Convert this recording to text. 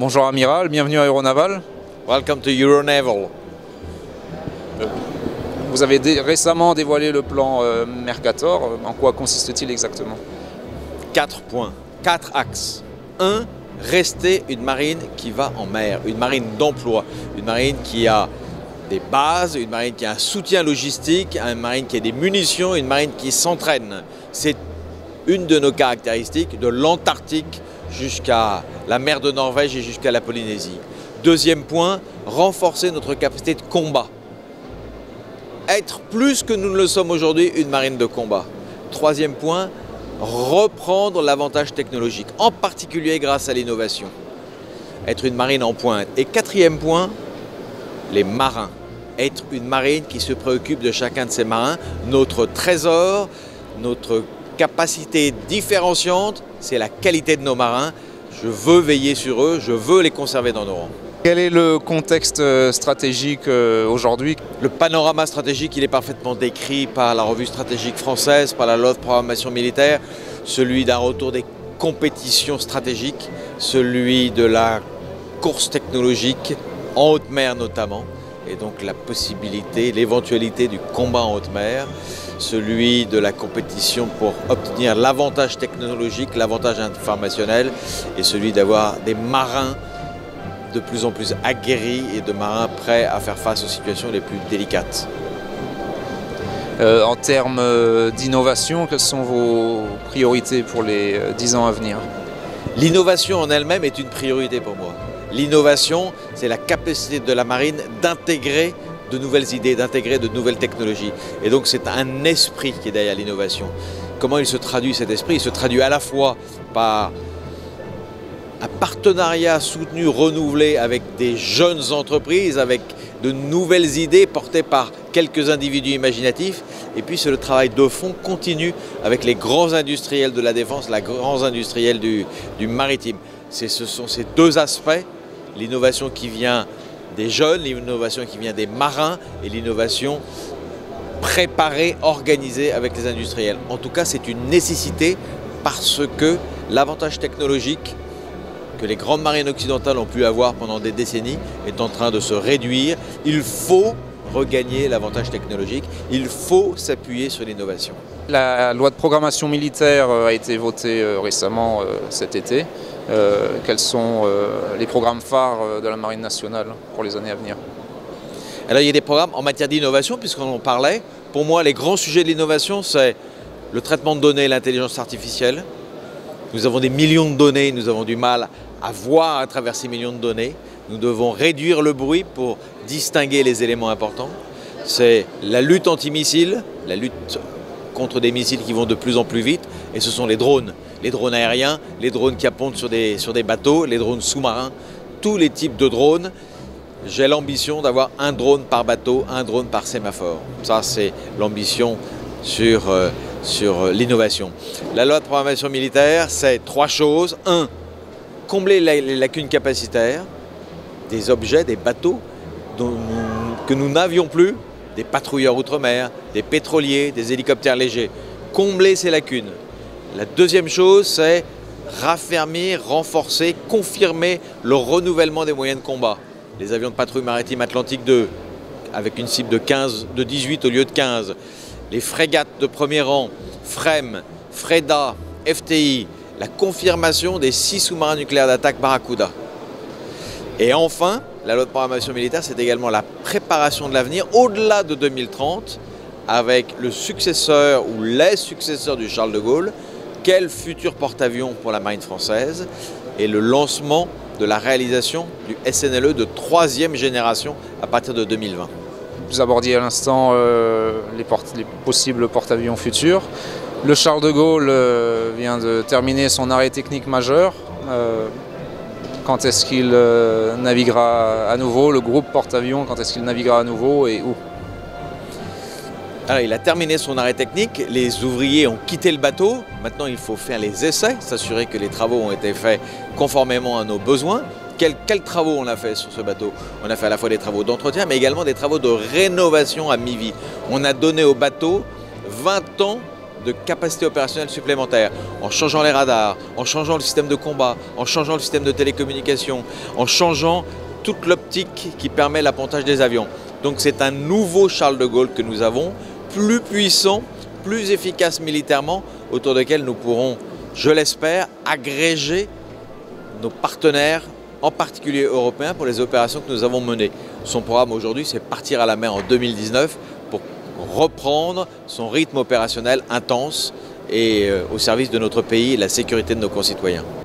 Bonjour Amiral, bienvenue à Euronaval. Welcome to Euronaval. Vous avez récemment dévoilé le plan Mercator. En quoi consiste-t-il exactement? 4 points, 4 axes. 1. Rester une marine qui va en mer, une marine d'emploi, une marine qui a des bases, une marine qui a un soutien logistique, une marine qui a des munitions, une marine qui s'entraîne. C'est une de nos caractéristiques, de l'Antarctique jusqu'à la mer de Norvège et jusqu'à la Polynésie. Deuxième point, renforcer notre capacité de combat. Être plus que nous ne le sommes aujourd'hui, une marine de combat. Troisième point, reprendre l'avantage technologique, en particulier grâce à l'innovation. Être une marine en pointe. Et quatrième point, les marins. Être une marine qui se préoccupe de chacun de ses marins. Notre trésor, notre capacité différenciante, c'est la qualité de nos marins. Je veux veiller sur eux, je veux les conserver dans nos rangs. Quel est le contexte stratégique aujourd'hui? Le panorama stratégique, il est parfaitement décrit par la revue stratégique française, par la loi de programmation militaire, celui d'un retour des compétitions stratégiques, celui de la course technologique, en haute mer notamment, et donc la possibilité, l'éventualité du combat en haute mer, celui de la compétition pour obtenir l'avantage technologique, l'avantage informationnel, et celui d'avoir des marins de plus en plus aguerris et de marins prêts à faire face aux situations les plus délicates. En termes d'innovation, quelles sont vos priorités pour les 10 ans à venir? L'innovation en elle-même est une priorité pour moi. L'innovation, c'est la capacité de la marine d'intégrer de nouvelles idées, d'intégrer de nouvelles technologies. Et donc c'est un esprit qui est derrière l'innovation. Comment il se traduit cet esprit? Il se traduit à la fois par un partenariat soutenu, renouvelé avec des jeunes entreprises, avec de nouvelles idées portées par quelques individus imaginatifs. Et puis c'est le travail de fond continu avec les grands industriels de la défense, les grands industriels du maritime. Ce sont ces deux aspects, l'innovation qui vient des jeunes, l'innovation qui vient des marins et l'innovation préparée, organisée avec les industriels. En tout cas, c'est une nécessité parce que l'avantage technologique que les grandes marines occidentales ont pu avoir pendant des décennies est en train de se réduire. Il faut regagner l'avantage technologique, il faut s'appuyer sur l'innovation. La loi de programmation militaire a été votée récemment cet été. Quels sont les programmes phares de la Marine nationale pour les années à venir? Alors il y a des programmes en matière d'innovation, puisqu'on en parlait. Pour moi, les grands sujets de l'innovation, c'est le traitement de données et l'intelligence artificielle. Nous avons des millions de données, nous avons du mal à voir à travers ces millions de données. Nous devons réduire le bruit pour distinguer les éléments importants. C'est la lutte anti-missiles, la lutte contre des missiles qui vont de plus en plus vite, et ce sont les drones aériens, les drones qui appontent sur des bateaux, les drones sous-marins, tous les types de drones. J'ai l'ambition d'avoir un drone par bateau, un drone par sémaphore. Ça, c'est l'ambition sur l'innovation. La loi de programmation militaire, c'est 3 choses. 1. Combler les lacunes capacitaires, des objets, des bateaux que nous n'avions plus, des patrouilleurs outre-mer, des pétroliers, des hélicoptères légers. Combler ces lacunes. La deuxième chose, c'est raffermir, renforcer, confirmer le renouvellement des moyens de combat. Les avions de patrouille maritime Atlantique 2, avec une cible de 18 au lieu de 15. Les frégates de premier rang, FREM, FREDA, FTI, la confirmation des 6 sous-marins nucléaires d'attaque Barracuda. Et enfin, la loi de programmation militaire, c'est également la préparation de l'avenir au-delà de 2030, avec le successeur ou les successeurs du Charles de Gaulle, quel futur porte-avions pour la marine française, et le lancement de la réalisation du SNLE de 3e génération à partir de 2020. Vous abordiez à l'instant les possibles porte-avions futurs. Le Charles de Gaulle vient de terminer son arrêt technique majeur. Quand est-ce qu'il naviguera à nouveau? Le groupe porte-avions, quand est-ce qu'il naviguera à nouveau et où? Alors, il a terminé son arrêt technique, les ouvriers ont quitté le bateau. Maintenant, il faut faire les essais, s'assurer que les travaux ont été faits conformément à nos besoins. Quels travaux on a fait sur ce bateau? On a fait à la fois des travaux d'entretien, mais également des travaux de rénovation à mi-vie. On a donné au bateau 20 ans de capacités opérationnelles supplémentaires, en changeant les radars, en changeant le système de combat, en changeant le système de télécommunication, en changeant toute l'optique qui permet l'appontage des avions. Donc c'est un nouveau Charles de Gaulle que nous avons, plus puissant, plus efficace militairement, autour duquel nous pourrons, je l'espère, agréger nos partenaires, en particulier européens, pour les opérations que nous avons menées. Son programme aujourd'hui, c'est partir à la mer en 2019 pour reprendre son rythme opérationnel intense et au service de notre pays et la sécurité de nos concitoyens.